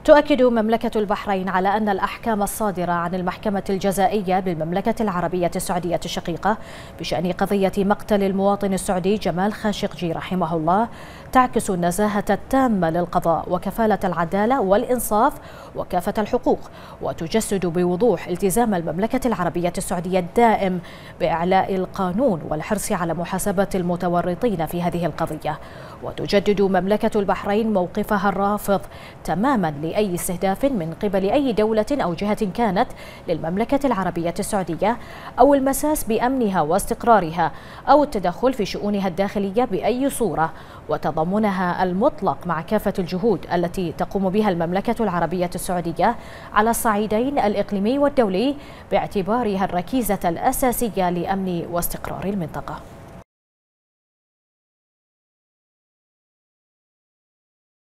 تؤكد مملكة البحرين على أن الأحكام الصادرة عن المحكمة الجزائية بالمملكة العربية السعودية الشقيقة بشأن قضية مقتل المواطن السعودي جمال خاشقجي رحمه الله تعكس النزاهة التامة للقضاء وكفالة العدالة والإنصاف وكافة الحقوق، وتجسد بوضوح التزام المملكة العربية السعودية الدائم بإعلاء القانون والحرص على محاسبة المتورطين في هذه القضية. وتجدد مملكة البحرين موقفها الرافض تماما لأي استهداف من قبل أي دولة أو جهة كانت للمملكة العربية السعودية أو المساس بأمنها واستقرارها أو التدخل في شؤونها الداخلية بأي صورة، وتضامنها المطلق مع كافة الجهود التي تقوم بها المملكة العربية السعودية على الصعيدين الإقليمي والدولي باعتبارها الركيزة الأساسية لأمن واستقرار المنطقة.